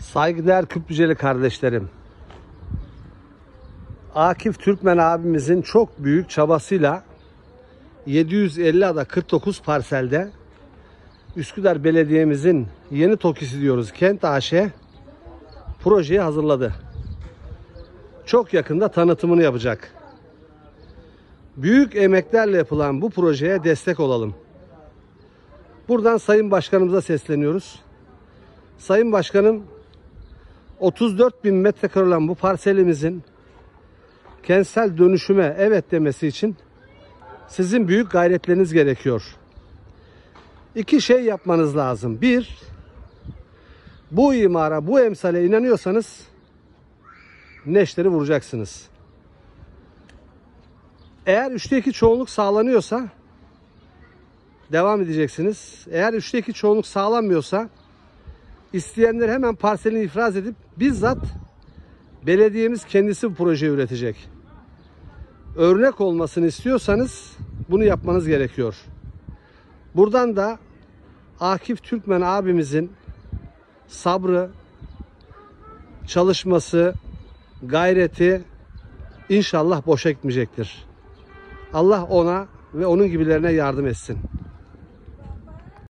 Saygıdeğer Küplüceli kardeşlerim, Akif Türkmen abimizin çok büyük çabasıyla 750 ada 49 parselde Üsküdar Belediye'mizin Yeni TOKİ'si diyoruz Kent AŞ projeyi hazırladı. Çok yakında tanıtımını yapacak. Büyük emeklerle yapılan bu projeye destek olalım. Buradan Sayın Başkanımıza sesleniyoruz. Sayın Başkanım, 34.000 metrekare olan bu parselimizin kentsel dönüşüme evet demesi için sizin büyük gayretleriniz gerekiyor. İki şey yapmanız lazım. Bir, bu imara, bu emsale inanıyorsanız neşteri vuracaksınız. Eğer 3'te 2 çoğunluk sağlanıyorsa devam edeceksiniz. Eğer 3'te 2 çoğunluk sağlanmıyorsa isteyenler hemen parselini ifraz edip bizzat belediyemiz kendisi bu projeyi üretecek. Örnek olmasını istiyorsanız bunu yapmanız gerekiyor. Buradan da Akif Türkmen abimizin sabrı, çalışması, gayreti inşallah boşa gitmeyecektir. Allah ona ve onun gibilerine yardım etsin.